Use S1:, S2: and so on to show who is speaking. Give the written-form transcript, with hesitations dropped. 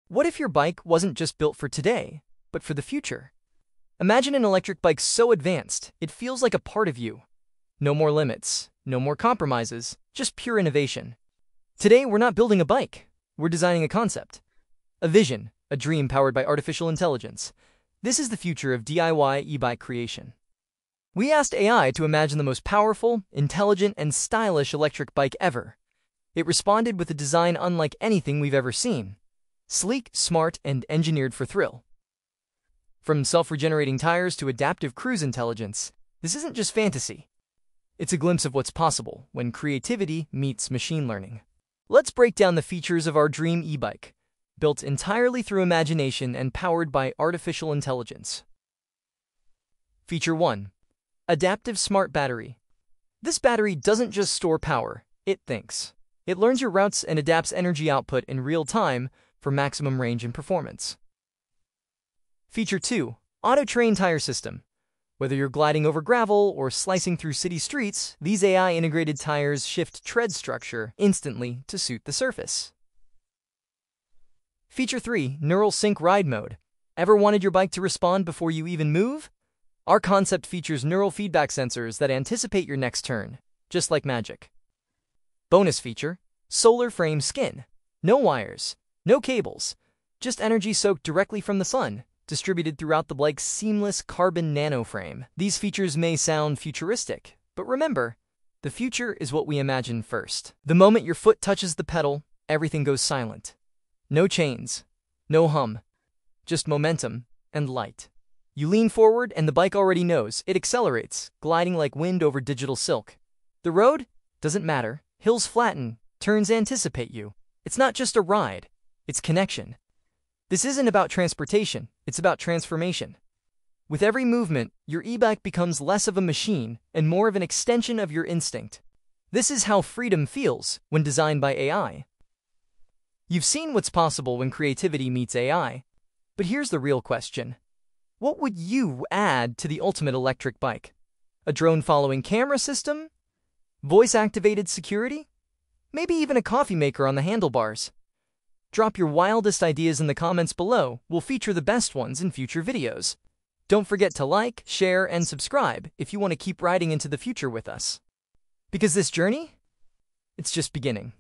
S1: What if your bike wasn't just built for today, but for the future? Imagine an electric bike so advanced, it feels like a part of you. No more limits, no more compromises, just pure innovation. Today, we're not building a bike. We're designing a concept. A vision, a dream powered by artificial intelligence. This is the future of DIY e-bike creation. We asked AI to imagine the most powerful, intelligent, and stylish electric bike ever. It responded with a design unlike anything we've ever seen. Sleek, smart, and engineered for thrill. From self-regenerating tires to adaptive cruise intelligence, this isn't just fantasy. It's a glimpse of what's possible when creativity meets machine learning. Let's break down the features of our dream e-bike, built entirely through imagination and powered by artificial intelligence. Feature 1. Adaptive Smart Battery. This battery doesn't just store power, it thinks. It learns your routes and adapts energy output in real time for maximum range and performance. Feature 2. Auto-Train Tire System. Whether you're gliding over gravel or slicing through city streets, these AI-integrated tires shift tread structure instantly to suit the surface. Feature 3. Neural Sync Ride Mode. Ever wanted your bike to respond before you even move? Our concept features neural feedback sensors that anticipate your next turn, just like magic. Bonus feature, solar frame skin. No wires, no cables, just energy soaked directly from the sun, distributed throughout the bike's seamless carbon nanoframe. These features may sound futuristic, but remember, the future is what we imagine first. The moment your foot touches the pedal, everything goes silent. No chains, no hum, just momentum and light. You lean forward and the bike already knows. It accelerates, gliding like wind over digital silk. The road? Doesn't matter. Hills flatten, turns anticipate you. It's not just a ride, it's connection. This isn't about transportation, it's about transformation. With every movement, your e-bike becomes less of a machine and more of an extension of your instinct. This is how freedom feels when designed by AI. You've seen what's possible when creativity meets AI. But here's the real question. What would you add to the ultimate electric bike? A drone-following camera system? Voice-activated security? Maybe even a coffee maker on the handlebars? Drop your wildest ideas in the comments below. We'll feature the best ones in future videos. Don't forget to like, share, and subscribe if you want to keep riding into the future with us. Because this journey, it's just beginning.